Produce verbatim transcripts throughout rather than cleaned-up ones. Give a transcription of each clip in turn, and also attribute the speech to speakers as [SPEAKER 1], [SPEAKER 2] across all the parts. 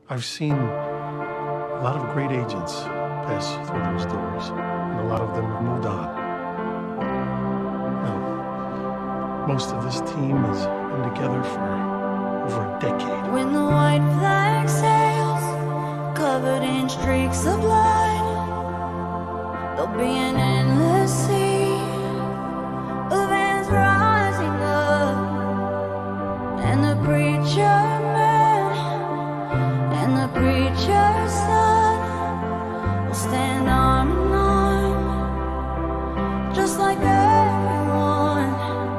[SPEAKER 1] I've seen a lot of great agents pass through those doors, and a lot of them have moved on. Now, most of this team has been together for over a decade.
[SPEAKER 2] When the white flag sails, covered in streaks of blood, there'll be an endless sea of hands rising up, and the preacher man and the preacher's son will stand arm in arm, just like everyone.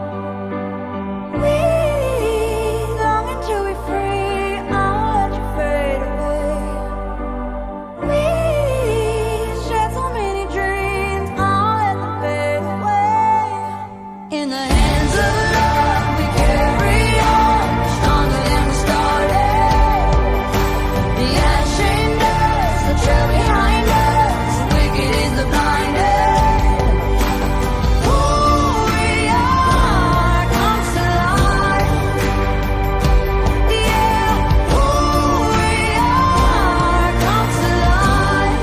[SPEAKER 2] We longing to be free, I won't let you fade away. We shared so many dreams, I'll let them fade away. In the hands of love we carry on, stronger than we started. The ash shamed us, the trail behind us, wicked is the blinded. Who we are comes to life. Yeah, who we are comes to life.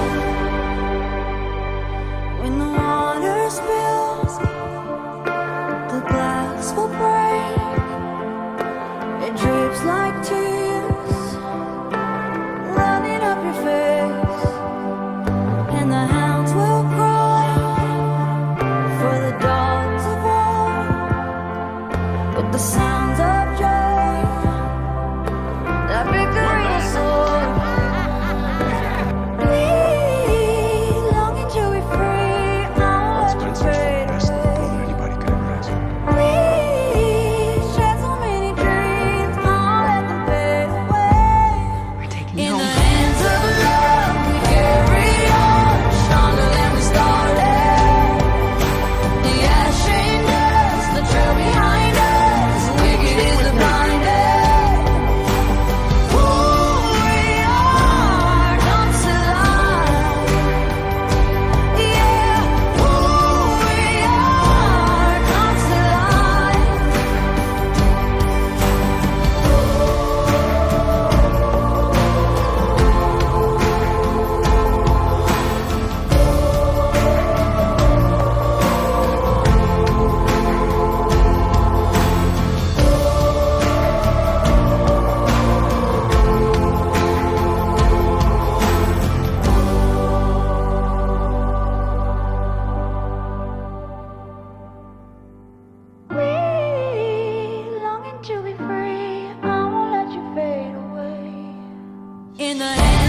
[SPEAKER 2] When the water spills, the glass will break. It drips like tears running up your face, and the hounds will cry for the dogs of war with the sounds of joy that victory is sword. We longing to be free, I won't let you fade away.
[SPEAKER 3] Anybody could have asked.
[SPEAKER 2] We shared so many dreams, I'll let them fade away.
[SPEAKER 4] We're taking
[SPEAKER 2] In
[SPEAKER 4] you
[SPEAKER 2] the
[SPEAKER 4] home.
[SPEAKER 2] hands of love we carry on, stronger than we started. The ash shamed us, the trail behind us, wicked is the blinded. Who we are comes to life. Yeah, who we are comes to life. We longing to be free, I won't let you fade away. In the hands